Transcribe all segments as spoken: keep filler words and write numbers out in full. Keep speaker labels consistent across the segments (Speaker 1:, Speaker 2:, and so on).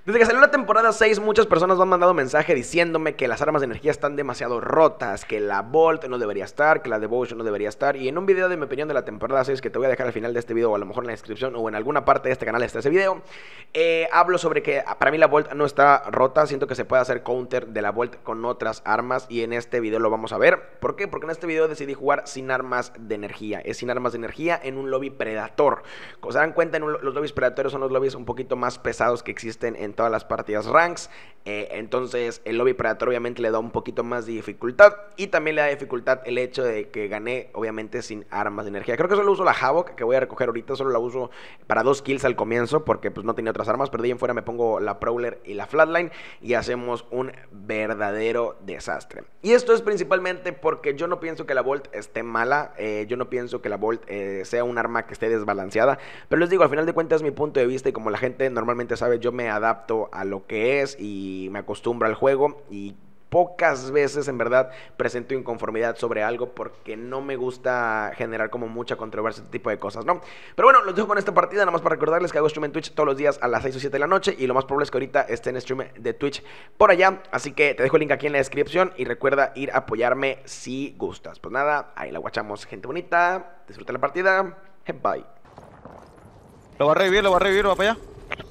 Speaker 1: Desde que salió la temporada seis, muchas personas me han mandado mensaje diciéndome que las armas de energía están demasiado rotas, que la Bolt no debería estar, que la Devotion no debería estar. Y en un video de mi opinión de la temporada seis, que te voy a dejar al final de este video, o a lo mejor en la descripción, o en alguna parte de este canal está ese video, eh, hablo sobre que para mí la Bolt no está rota. Siento que se puede hacer counter de la Bolt con otras armas, y en este video lo vamos a ver. ¿Por qué? Porque en este video decidí jugar sin armas de energía. Es sin armas de energía en un lobby Predator. Como se dan cuenta, en un, los lobbies Predatorios son los lobbies un poquito más pesados que existen en todas las partidas ranks. eh, Entonces el lobby Predator obviamente le da un poquito más de dificultad, y también le da dificultad el hecho de que gané obviamente sin armas de energía. Creo que solo uso la Havoc, que voy a recoger ahorita. Solo la uso para dos kills al comienzo, porque pues no tenía otras armas. Pero de ahí en fuera me pongo la Prowler y la Flatline, y hacemos un verdadero desastre. Y esto es principalmente porque yo no pienso que la Bolt esté mala. eh, Yo no pienso que la Bolt eh, sea un arma que esté desbalanceada. Pero les digo, al final de cuentas es mi punto de vista, y como la gente normalmente sabe, yo me adapto a lo que es y me acostumbro al juego, y pocas veces en verdad presento inconformidad sobre algo, porque no me gusta generar como mucha controversia, este tipo de cosas, ¿no? Pero bueno, los dejo con esta partida, nada más para recordarles que hago stream en Twitch todos los días a las seis o siete de la noche, y lo más probable es que ahorita esté en stream de Twitch por allá. Así que te dejo el link aquí en la descripción, y recuerda ir a apoyarme si gustas. Pues nada, ahí la guachamos, gente bonita. Disfruta la partida. Bye.
Speaker 2: Lo va a revivir, lo va a revivir, va para allá.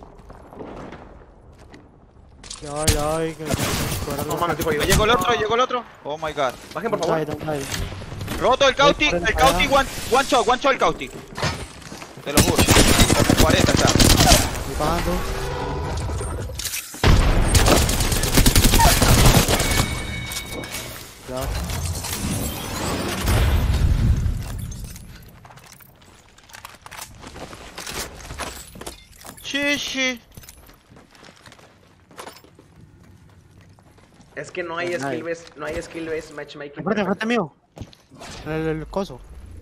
Speaker 3: Ay, ay, que...
Speaker 1: No mames, tipo ahí.
Speaker 2: Llegó el otro, llegó el otro. Oh my god.
Speaker 1: Bajen por favor.
Speaker 2: Roto el Cauti, el Cauti, one, one shot, one shot el Cauti. Te lo juro. Como cuarenta está.
Speaker 3: Disparando. Ya.
Speaker 2: Sí, sí.
Speaker 1: Es que no hay
Speaker 3: No hay.
Speaker 1: skill based, no hay skill based matchmaking.
Speaker 3: Enfrente, enfrente mío. El, el coso.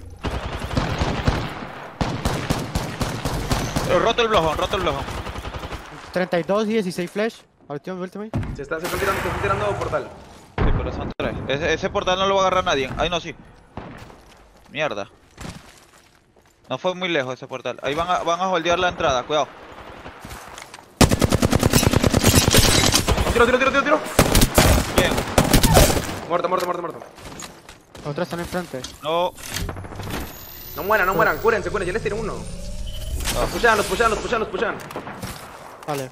Speaker 2: Roto el blojón, roto el blojón.
Speaker 3: treinta y dos y dieciséis flash. Ultimate, ultimate.
Speaker 1: Se están, se están tirando, se están tirando portal.
Speaker 2: Sí, pero son tres. Ese, ese portal no lo va a agarrar nadie. Ay, no, sí. Mierda. No fue muy lejos ese portal. Ahí van a, van a holdear la entrada, cuidado.
Speaker 1: Tiro, tiro, tiro, tiro, tiro.
Speaker 2: Bien.
Speaker 1: Muerto, muerto, muerto, muerto.
Speaker 3: Los otros están enfrente.
Speaker 2: No.
Speaker 1: No mueran, no mueran, cúrense, cúrense, ya les tiré uno. Los pushan, los pushan, los pushan, los pushan.
Speaker 3: Vale.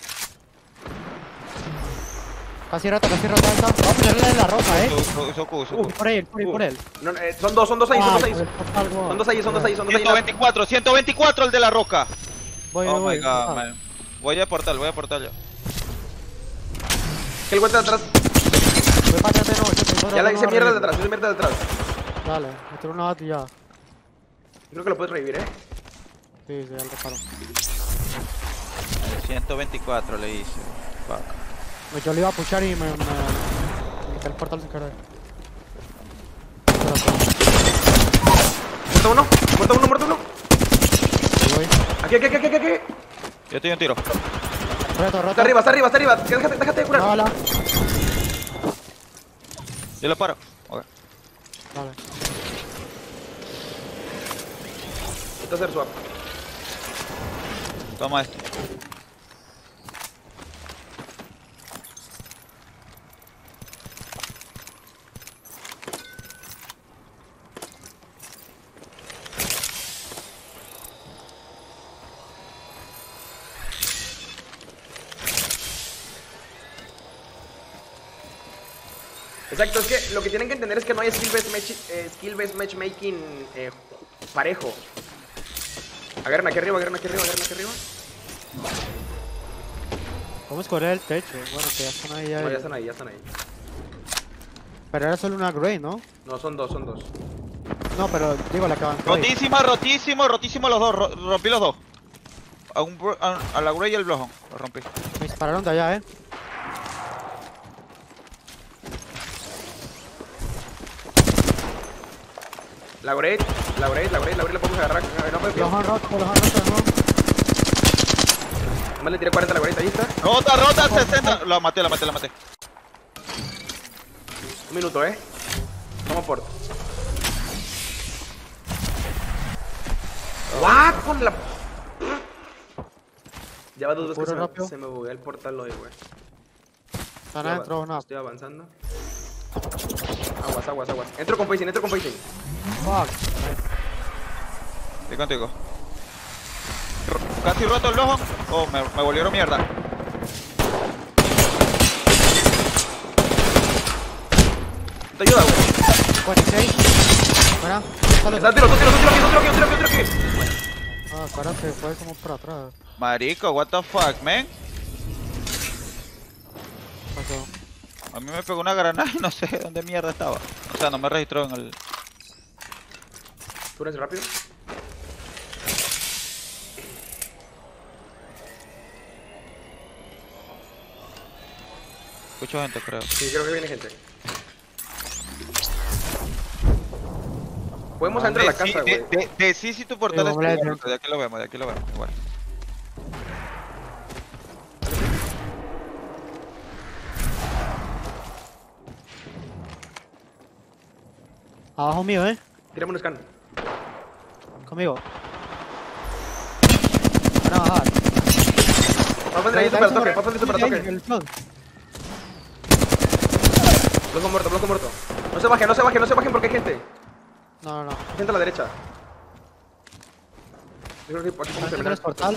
Speaker 3: Casi rato, casi rato. Vamos a ponerle en la roca, eh.
Speaker 2: Soku, Soku.
Speaker 3: Uh, por ahí, por ahí, por él.
Speaker 1: No, eh, son dos, son dos ahí, son dos ahí.
Speaker 3: Ah,
Speaker 1: Son dos ahí, son dos ahí, son dos ahí.
Speaker 2: ciento veinticuatro, ciento veinticuatro el de la roca.
Speaker 3: Voy,
Speaker 2: Oh
Speaker 3: voy,
Speaker 2: my
Speaker 3: voy.
Speaker 2: god,
Speaker 3: Ah.
Speaker 2: man. Voy a portal, voy a portal ya.
Speaker 1: Que el güey está atrás.
Speaker 3: Voy para atrás, no, yo tengo
Speaker 1: Ya la
Speaker 3: no,
Speaker 1: hice
Speaker 3: no,
Speaker 1: mierda de
Speaker 3: revive.
Speaker 1: atrás, hice mierda de atrás.
Speaker 3: Dale, me tiro una bati ya.
Speaker 1: Creo que lo puedes revivir, eh.
Speaker 3: Sí, sí, ya lo reparo.
Speaker 2: ciento veinticuatro le hice. Fuck.
Speaker 3: Pues yo le iba a pushar y me... me... me quité el portal sin querer.
Speaker 1: Muerto uno, muerto uno, muerto uno.
Speaker 3: Ahí voy.
Speaker 1: Aquí, aquí, aquí, aquí, aquí.
Speaker 2: Yo estoy un tiro.
Speaker 3: Reto, reto.
Speaker 1: Está arriba, está arriba, está arriba. Déjate, déjate de curar.
Speaker 3: Una bala.
Speaker 2: Yo lo paro. Ok.
Speaker 3: Vale.
Speaker 1: Esto es hacer swap.
Speaker 2: Toma este.
Speaker 1: Exacto, es que lo que tienen que entender es que no hay skill based, match, eh, skill based matchmaking eh, parejo. Agarren aquí arriba, agarren aquí arriba, agarren aquí arriba.
Speaker 3: Vamos a correr el techo. Bueno, que ya están ahí.
Speaker 1: No,
Speaker 3: ahí.
Speaker 1: ya están ahí, ya están ahí.
Speaker 3: Pero era solo una Grey, ¿no?
Speaker 1: No, son dos, son dos.
Speaker 3: No, pero digo la que avanzó. ahí.
Speaker 2: Rotísima, rotísimo, rotísimo los dos. Ro rompí los dos. A, un, bro- a, a la Grey y el blojón. Lo rompí.
Speaker 3: Me dispararon de allá, eh.
Speaker 1: La Great, la Great, la Great, la Great la podemos agarrar. No, no,
Speaker 3: Los
Speaker 1: no,
Speaker 3: han roto, los han roto, ¿no?
Speaker 1: Más le tiré cuarenta a la Great, ahí está.
Speaker 2: Rota, rota, sesenta. La maté, la maté, la maté.
Speaker 1: Un minuto, eh. Vamos por. What? Con la. Ya va dos veces que
Speaker 3: Puro
Speaker 1: se me,
Speaker 3: rápido.
Speaker 1: se me buguea el portal hoy, güey.
Speaker 3: Están
Speaker 1: Estoy
Speaker 3: adentro o
Speaker 1: ava-
Speaker 3: no.
Speaker 1: Estoy avanzando. Aguas, aguas, aguas. Entro con facing, entro con facing.
Speaker 3: Fuck.
Speaker 2: Estoy contigo. Ro- Casi roto el ojo. Oh, me, me volvieron mierda.
Speaker 1: Te ayuda, güey.
Speaker 3: cuarenta y seis. Buena. Sale.
Speaker 1: Está, tiro, tú tiro, tú tiro aquí, tú tiro aquí, tú tiro aquí, tú tiro aquí.
Speaker 3: Ah, cara, se fue como por atrás.
Speaker 2: Marico, what the fuck, man.
Speaker 3: Pasó.
Speaker 2: A mí me pegó una granada y no sé dónde mierda estaba. O sea, no me registró en el...
Speaker 1: ¿Tú eres rápido?
Speaker 2: Escucho gente, creo.
Speaker 1: Sí, creo que viene gente. Podemos
Speaker 2: Ah,
Speaker 1: entrar a la
Speaker 2: de- sí,
Speaker 1: casa,
Speaker 2: de-
Speaker 1: güey.
Speaker 2: de- de sí, si tu portal
Speaker 3: Sí,
Speaker 2: es
Speaker 3: vamos a
Speaker 2: seguro,
Speaker 3: entrar.
Speaker 2: de aquí lo vemos, de aquí lo vemos, igual.
Speaker 3: Abajo mío, eh.
Speaker 1: Tírame un scan.
Speaker 3: Conmigo. Van a bajar.
Speaker 1: Vamos a poner ahí para el toque, vamos a poner para el toque.
Speaker 3: El flood.
Speaker 1: Bloco muerto, bloco muerto. No se bajen, no se bajen, no se bajen porque hay gente.
Speaker 3: No, no, no.
Speaker 1: Hay gente a la derecha. Yo creo que aquí podemos terminar.
Speaker 3: ¿Tienes portal?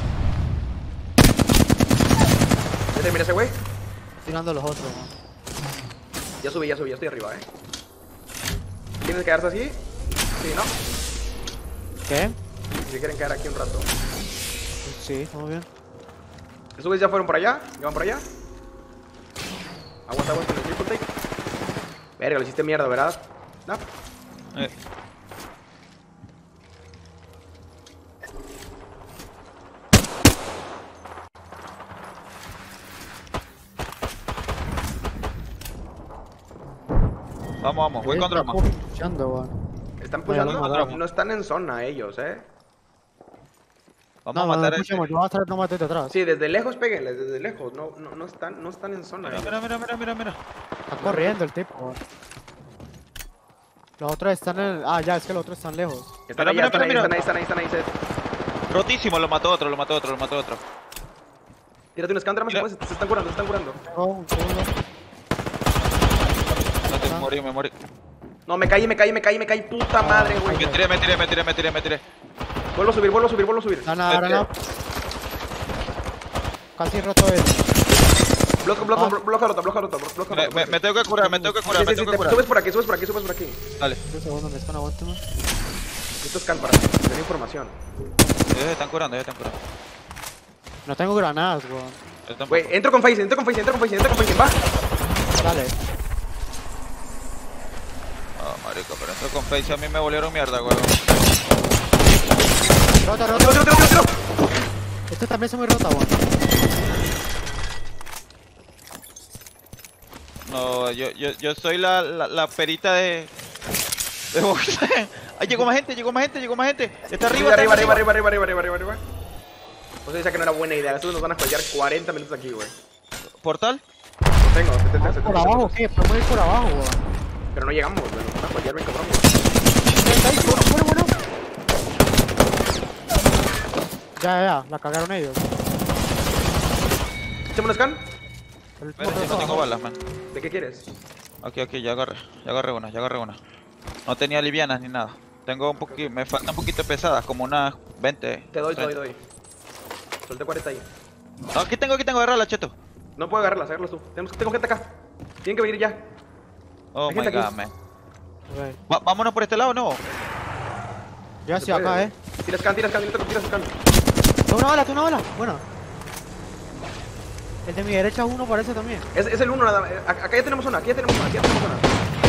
Speaker 1: Ya terminé ese güey.
Speaker 3: Tirando los otros, man.
Speaker 1: Ya subí, ya subí, ya estoy arriba, eh. ¿Tienes que quedarse así? Sí, ¿no?
Speaker 3: ¿Qué?
Speaker 1: Si quieren quedar aquí un rato.
Speaker 3: Sí, muy bien.
Speaker 1: ¿Esos güeyes ya fueron por allá? ¿Ya van por allá? Aguanta, aguanta con el triple take. Verga, lo hiciste mierda, ¿verdad? ¿No?
Speaker 2: Eh, Vamos, vamos, voy con drama.
Speaker 3: Escuchando, weón.
Speaker 1: ¿Están
Speaker 3: No,
Speaker 1: pushando?
Speaker 3: ya
Speaker 2: no,
Speaker 1: No,
Speaker 2: no.
Speaker 1: no están en zona ellos, eh.
Speaker 2: Vamos
Speaker 3: No,
Speaker 2: a
Speaker 3: no,
Speaker 2: matar
Speaker 3: no
Speaker 2: a
Speaker 3: escuchemos,
Speaker 2: ese.
Speaker 3: yo voy a estar nomás desde atrás.
Speaker 1: Sí, desde lejos péguenles, desde lejos. No, no, no, están, no están en zona.
Speaker 2: Mira,
Speaker 1: ellos.
Speaker 2: mira, mira, mira, mira, mira.
Speaker 3: Está corriendo el tipo, weón. Los otros están en... Ah, ya, es que los otros están lejos.
Speaker 1: Están
Speaker 2: Mira,
Speaker 1: ahí,
Speaker 2: mira,
Speaker 1: están ahí,
Speaker 2: mira,
Speaker 1: están ahí, están ahí, están ahí, Seth.
Speaker 2: Rotísimo, lo mató otro, lo mató otro, lo mató otro.
Speaker 1: Tírate un scan, drama, si
Speaker 2: Mira.
Speaker 1: puedes, se están curando, se están curando.
Speaker 3: Tengo un segundo.
Speaker 2: No te
Speaker 3: Ah.
Speaker 2: morí, me morí.
Speaker 1: No, me caí, me caí, me caí, me caí, puta madre, güey.
Speaker 2: Me tiré, me tiré, me tiré, me tiré, me tiré.
Speaker 1: Vuelvo a subir, vuelvo a subir, vuelvo a subir.
Speaker 3: Gana, gana. Casi roto el...
Speaker 1: Bloco, bloco,
Speaker 3: Ah.
Speaker 1: blo- bloco roto, bloco roto, bloco
Speaker 2: Me,
Speaker 1: roto.
Speaker 2: me, me tengo que curar, me tengo que
Speaker 1: Sí,
Speaker 2: curar,
Speaker 1: sí,
Speaker 2: me
Speaker 1: sí,
Speaker 2: tengo
Speaker 1: te-
Speaker 2: que curar.
Speaker 1: subes por aquí, subes por aquí, subes por aquí.
Speaker 2: Dale,
Speaker 3: Un segundo, me están aguantando.
Speaker 1: Esto es scan para tener información.
Speaker 2: ellos están curando, ellos están curando.
Speaker 3: No tengo granadas, weón.
Speaker 2: Yo tampoco.
Speaker 1: Güey, entro con face, entro con face, entro con face, entro con face, va.
Speaker 3: Dale.
Speaker 2: Ah, marico, pero esto con face a mí me volvieron mierda, weón.
Speaker 3: Rota,
Speaker 1: Tiro,
Speaker 3: rota.
Speaker 1: tiro, tiro, tiro, tiro.
Speaker 3: Este también se muy rota, weón.
Speaker 2: No, yo, yo, yo soy la, la, la perita de... de boxe. Ay, llegó más gente, llegó más gente, llegó más gente. Está arriba,
Speaker 1: Arriba,
Speaker 2: está
Speaker 1: arriba, arriba, arriba, arriba, arriba, arriba, arriba. Pues decía que no era buena idea. Estos nos van a fallar cuarenta minutos aquí, güey.
Speaker 2: ¿Portal?
Speaker 1: Lo tengo, setenta,
Speaker 3: Por
Speaker 1: setenta
Speaker 3: abajo,
Speaker 1: minutos.
Speaker 3: ¿qué? Podemos ir por abajo, weón.
Speaker 1: Pero no llegamos, güey. Nos van a fallar, bien cabrón.
Speaker 3: treinta y seis, bueno, bueno. Ya, ya, ya, la cagaron ellos.
Speaker 1: Échame un scan.
Speaker 3: El
Speaker 2: Espera,
Speaker 3: último
Speaker 2: si no tengo
Speaker 3: abajo.
Speaker 2: balas, man.
Speaker 1: ¿De qué quieres?
Speaker 2: Aquí, aquí, ya agarré, ya agarré una, ya agarré una. No tenía livianas ni nada. Tengo un poquito, me faltan un poquito pesadas, como unas veinte.
Speaker 1: Te doy, te doy,
Speaker 2: treinta.
Speaker 1: doy. Solté cuarenta ahí.
Speaker 2: No, aquí tengo, aquí tengo, agarrarla, cheto.
Speaker 1: No puedo agarrarlas, agarrarlas tú. Tenemos, tengo gente acá. Tienen que venir ya.
Speaker 2: Oh
Speaker 1: Hay
Speaker 2: my
Speaker 1: gente
Speaker 2: god,
Speaker 1: aquí.
Speaker 2: man.
Speaker 3: Ok.
Speaker 2: Va- vámonos por este lado, ¿no?
Speaker 3: Yo
Speaker 1: Se
Speaker 3: estoy acá,
Speaker 1: puede.
Speaker 3: eh.
Speaker 1: Tira scan, tira scan, tira, tira scan.
Speaker 3: Tengo una bala, tengo una bala. Bueno. El de mi derecha uno parece también.
Speaker 1: Es, es el uno nada más. Eh, Acá ya tenemos una, aquí ya tenemos una, aquí ya tenemos una.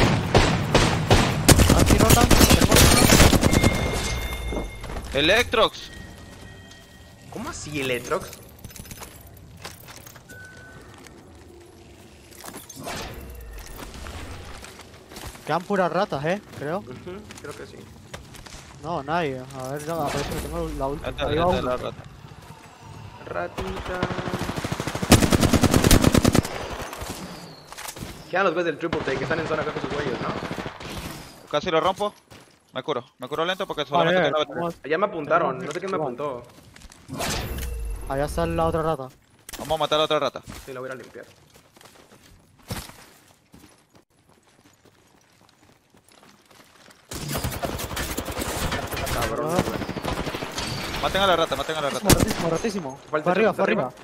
Speaker 3: Aquí rota.
Speaker 2: Electrox.
Speaker 1: ¿Cómo así, Electrox?
Speaker 3: Quedan puras ratas, eh, creo.
Speaker 1: Ujú, creo que sí.
Speaker 3: No, nadie. A ver, ya parece que tengo la última.
Speaker 2: Esta,
Speaker 3: Ahí
Speaker 2: esta
Speaker 3: va
Speaker 2: es la
Speaker 3: uno.
Speaker 2: rata.
Speaker 1: Ratita. Quedan los güeyes del triple take que están en zona acá con sus güeyes, ¿no?
Speaker 2: Casi lo rompo. Me curo, me curo lento porque
Speaker 3: Vale,
Speaker 2: solamente tengo la
Speaker 3: vamos.
Speaker 1: Allá me apuntaron, no sé quién me apuntó.
Speaker 3: Allá está la otra rata.
Speaker 2: Vamos a matar a la otra rata.
Speaker 1: Sí, la voy a ir a limpiar. Cabrón.
Speaker 3: Ah.
Speaker 2: Maten a la rata, maten a la rata.
Speaker 3: Ratísimo, ratísimo, ratísimo.
Speaker 1: Fue
Speaker 3: Fue
Speaker 1: el techo,
Speaker 3: arriba,
Speaker 1: de
Speaker 3: fue arriba.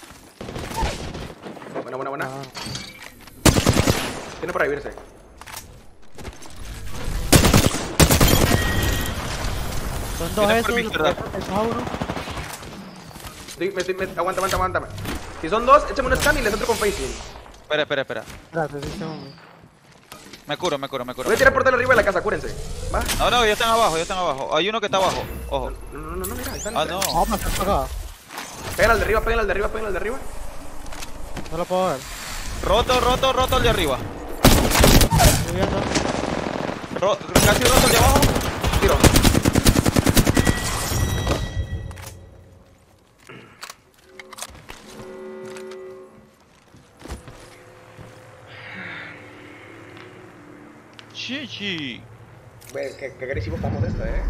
Speaker 1: Buena, buena, buena.
Speaker 3: Ah.
Speaker 1: Tiene para vivirse.
Speaker 3: Son dos
Speaker 2: Vienen por
Speaker 3: esos,
Speaker 2: mi izquierda.
Speaker 3: esos a uno.
Speaker 1: Estoy- me estoy- me- aguanta, aguanta, aguántame. Si son dos, échame un scan y les entro con facing.
Speaker 2: Espera, espera, espera.
Speaker 3: Espérate, sí, segundo.
Speaker 2: Me curo, me curo, me curo.
Speaker 1: Voy a tirar portal arriba de la casa, cúrense. ¿Va?
Speaker 2: No, no, ya están abajo, ya están abajo. Hay uno que está abajo. Ojo.
Speaker 1: No, no, no, no, mira, ahí están.
Speaker 2: Ah, no.
Speaker 3: Vamos a pasar para acá.
Speaker 1: Pégale al de arriba, pégale al de arriba, pégale al de arriba.
Speaker 3: No lo puedo ver.
Speaker 2: Roto, roto, roto el de arriba.
Speaker 3: Estoy viendo.
Speaker 2: Ro- casi roto el de abajo.
Speaker 1: Tiro.
Speaker 2: Chichi.
Speaker 1: Güey, qué, qué agresivo estamos de esta, eh.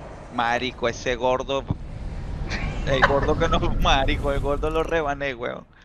Speaker 2: Marico, ese gordo. El gordo que no. Marico, el gordo lo rebané, weón.